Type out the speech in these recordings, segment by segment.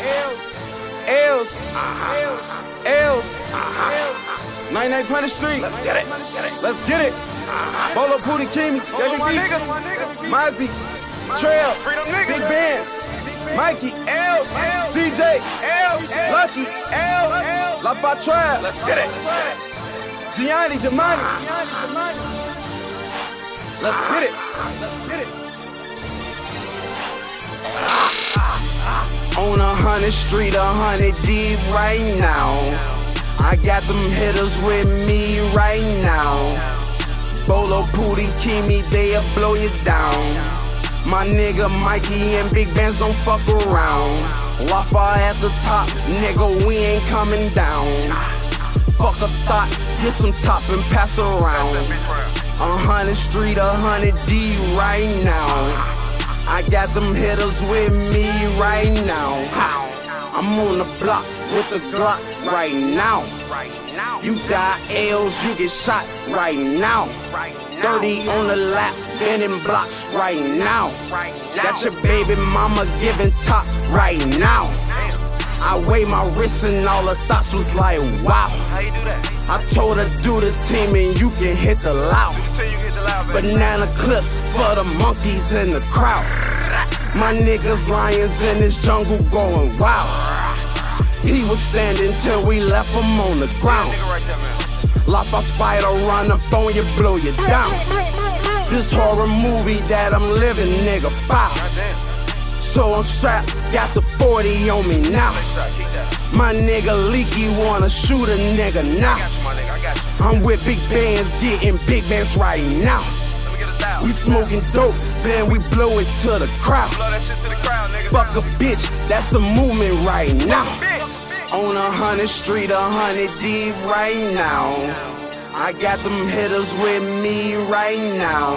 99 Punch Street. Let's get it. Let's get it. Bolo Pooty Kimi, JBB, Mozzie, Trail, Big Bands, Mikey, CJ, Lucky, La Patra. Let's get it. Gianni, Damani. Let's get it. On 100 Street, 100 deep right now. I got them hitters with me right now. Bolo Pooty Kimi, they'll blow you down. My nigga Mikey and Big Bands don't fuck around. Wafa at the top, nigga, we ain't coming down. Fuck a thought, get some top and pass around. 100 Street, 100 D right now. I got them hitters with me right now. I'm on the block with the Glock right now. You got L's, you get shot right now. 30 on the lap, bending blocks right now. Got your baby mama giving top right now. I weigh my wrist and all the thoughts was like, wow. I told her do the team and you can hit the loud. Banana clips for the monkeys in the crowd. My niggas lions in this jungle going wild. He was standing till we left him on the ground. Like a spider run up on you, blow you down. This horror movie that I'm living, nigga, bow. So I'm strapped, got the 40 on me now. My nigga Leaky wanna shoot a nigga now. I'm with Big Bands, getting Big Bands right now. We smoking dope, then we blow it to the crowd. Fuck a bitch, that's the movement right now. On 100 Street, 100 D right now. I got them hitters with me right now.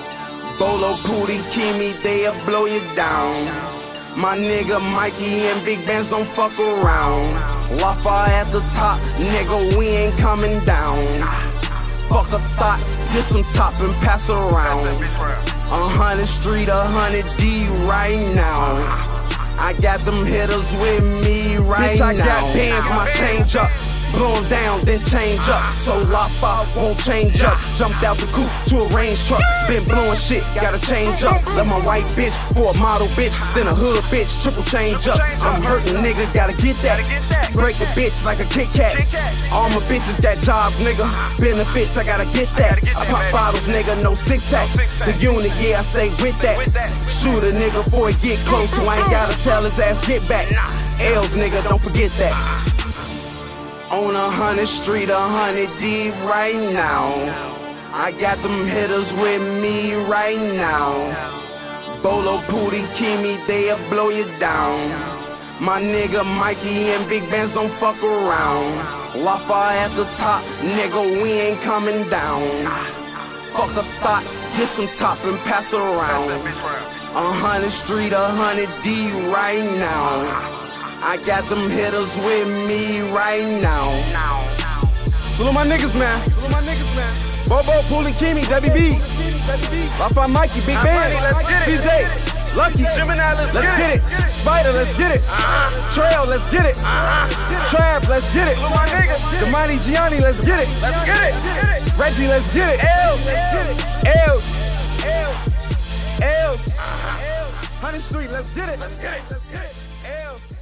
Bolo Pooty Kimi, they'll blow you down. My nigga Mikey and Big Bands don't fuck around. Wafa at the top, nigga, we ain't coming down. Fuck a thought, get some top and pass around. 100 Street, 100 D right now. I got them hitters with me right now. Bitch, I got bands, my change up. Blow 'em down, then change up. So Wafa won't change up. Jumped out the coupe to a range truck. Been blowing shit, gotta change up. Left my white bitch for a model bitch, then a hood bitch, triple change up. I'm hurting, nigga, gotta get that. Break a bitch like a Kit Kat. All my bitches got jobs, nigga. Benefits, I gotta get that. I pop bottles, nigga, no six pack. The unit, yeah, I stay with that. Shoot a nigga before he get close, so I ain't gotta tell his ass get back. L's, nigga, don't forget that. On 100 Street, 100 D right now. I got them hitters with me right now. Bolo Pooty Kimi, they'll blow you down. My nigga Mikey and Big Bands don't fuck around. Wafa at the top, nigga, we ain't coming down. Fuck a thought, get some top and pass around. 100 Street, 100 D right now. I got them hitters with me right now. Salute my niggas, man. Bobo, Pooty Kimi, WB. Wafa, Mikey, Big Bands, CJ, Lucky, Gemini, let's get it. Spider, let's get it. Trail, let's get it. Trap, let's get it. Damani, Gianni, let's get it. Reggie, let's get it. L's. 100 Street, let's get it. L's.